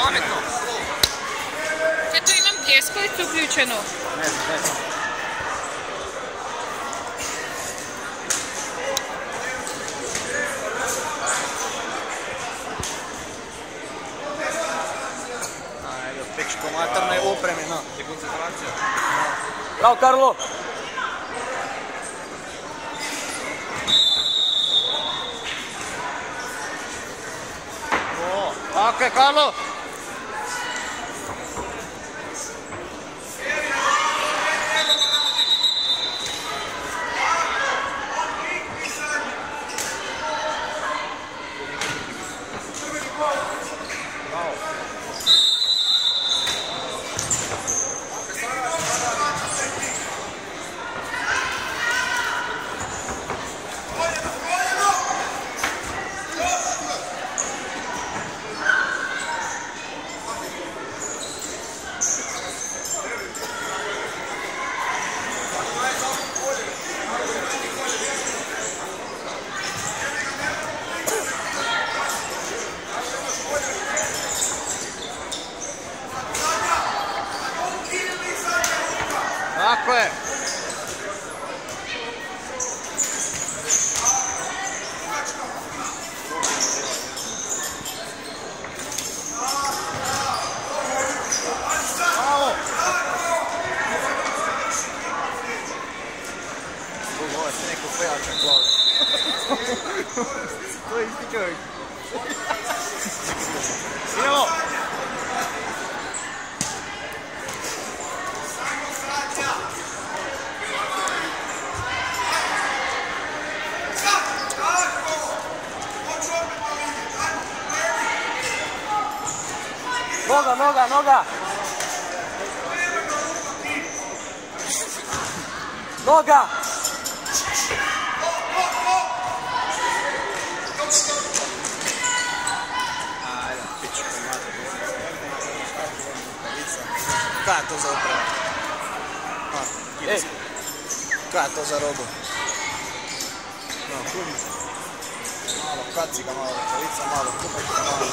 pametno. Kaj tu imam pljeskalicu uključenu? Ne znam. Materna je opremljena. Je koncentracija. Bravo, Karlo! Tako je, Karlo! Tako je. Ovo se neko pejača glava. To je isti čovjek. Idemo! Noga, noga, noga! Noga! Ajde, piću pomata. Kada je to za upravo? Kada je to za robu? Malo kaciga, malo rukavica, malo kupačka, malo...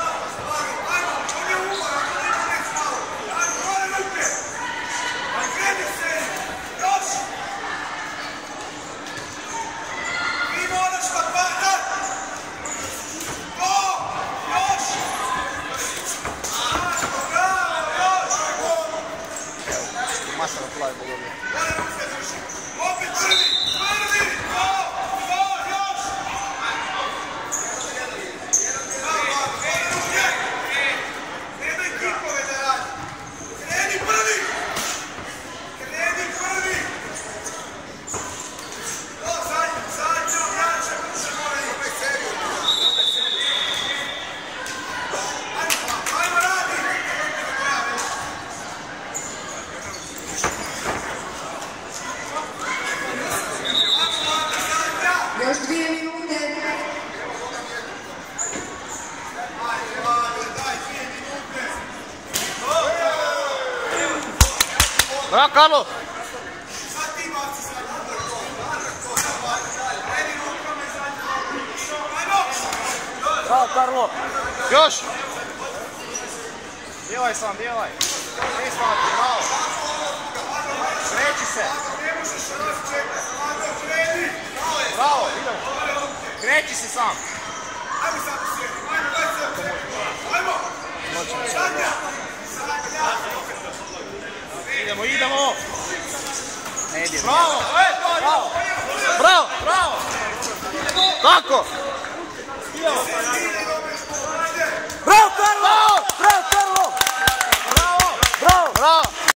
Masno plavi pogodio. Opet prvi! Još 2 minute. Bravo, Karlo! Bravo, Karlo! Još! Djelaj sam, djelaj! Bravo! Kreći se! Bravo, idemo! Kreći se sam! Idemo, idemo! Bravo! Bravo! Bravo! Bravo! Tako! Idemo!